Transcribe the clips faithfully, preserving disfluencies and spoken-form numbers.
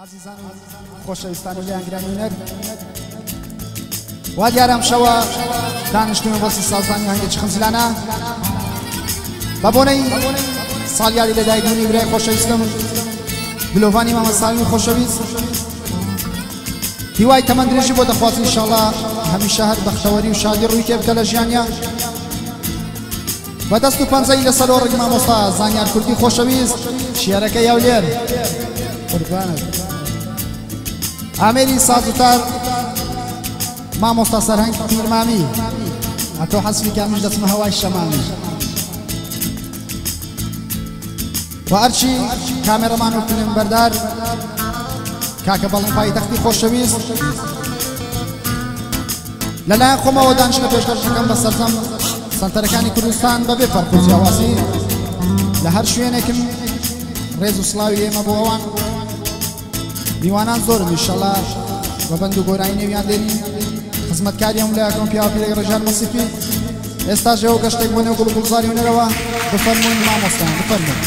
عزیزان خۆشەویستان و لیانگرانینەر وا دیارەم شەوە دانیشتومە بۆ سازانی هەنگێکی خەمزیلانە بە بۆنەی ساڵیاری لەدایکبوونی برای خۆشەویستم بلۆڤانی مامەساوی خۆشەویست هیوای تەمەند درێژی بۆ دەخوازم ئینشاڵڵا هەمیشە هەر بەختەوەری و شادی ڕووی تێ بکە لە ژیانیا بەدەست و پەنجەی لەسەر ئۆڕێکی مامۆستا زانیار کوردی خۆشەویست شیعرەکە یاولێر قوربانت ئامێری سازوتار مامۆستا سەرهەنگ پیرمامی ئەتۆ حەسبی کامیش دەچمە هەوای شەمامی و ئەرچی کامێرەمان و فیلم بەردار کاکە بەڵێن پایتەختی خۆشەویست لەلایەن خۆمەوە دانیشتە پێشکەش دەکەم بە سەرجەم سەنتەرەکانی کوردستان بەبێ فەرق و جیاوازی لە هەر شوێنێکم ڕێز و سڵاوی ئێمە بۆ ئەوان میوانان زۆرم ئینشەڵڵا بە بەند و گۆرانی نێویان دێنین خزمەتکاری هەموو لایەکەم پیاوە پیرەی ڕێژان مەسیفی ئێستا ژێوە گەشتێک بۆ نێو گوڵ و گوڵزاری هونەرەوە بفەرمووین مامۆستایان بفەرمووین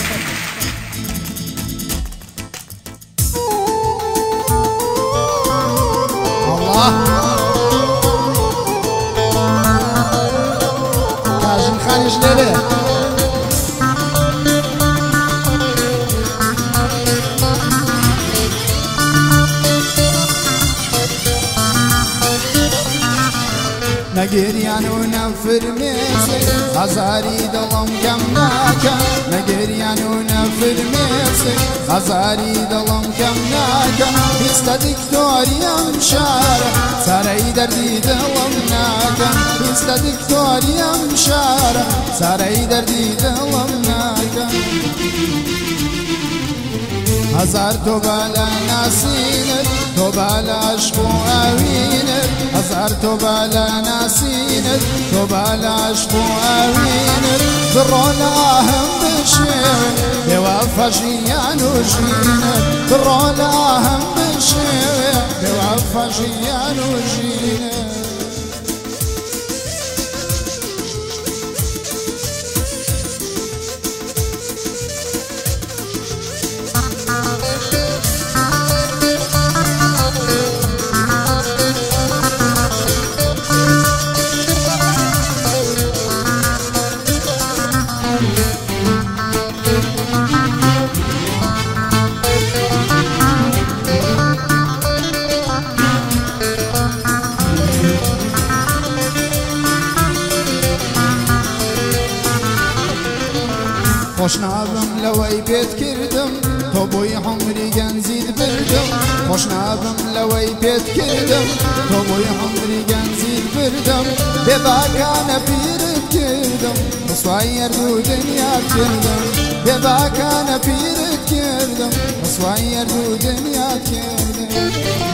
خانش ليلة نقريان ونفر ميسي غزاري دلم كم ناكا نقريان ونفر ميسي غزاري دلم كم ناكا بيستدك دوريا مشارة ساري دردي دلم ناكا بيستدك دوريا مشارة ساري دردي دلم ناكا هزار توبالا ناسينر توبالا عشق وآوينر هزار توبالا ناسينر توبالا عشق وآوينر بالرولا هم بشير بوفا جيان وجينر بالرولا هم بشير بوفا جيان وجينر خوشنابم لوی پیت کردم تو بوی عمری گنزید بردم خوشنابم لوی پیت کردم تو بوی عمری گنزید بردم به باکانه پیرت کردم رسوای دو دنیا کردم به باکانه پیرت کردم رسوای دو دنیا کردم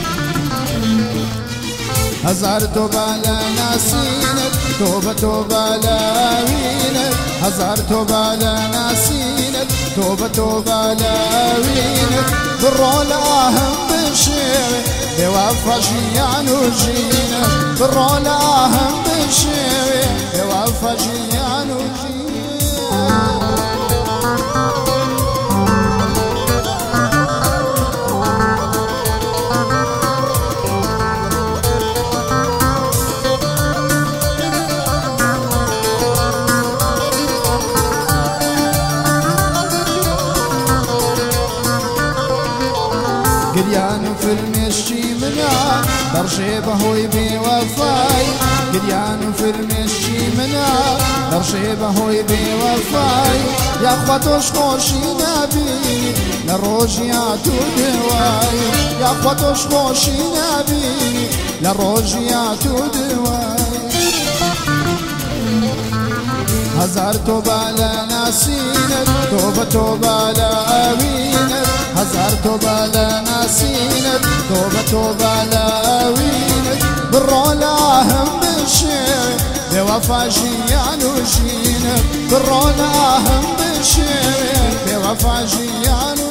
هزار توبالا ناسينك توبة توبالا وينك هزار توبالا ناسينك توبة توبالا وينك بالرولا هم بشير بوفا جيان وجينك بالرولا هم بشير بوفا جيان وجينك قريان فرمشي منا درشي بهوي بوفاي قريان فرمشي منا درشي بهوي بوفاي يا اخواتوش خوشي نبيني لروجيات ودواي يا اخواتوش خوشي نبيني لروجيات ودواي هزار توبالا ناسينك توبة توبالا وينك هزار توبالا ناسينك توبة توبالا وينك بالرولا هم بشير بوفا جيان وجينك بالرولا هم بشير بوفا جيان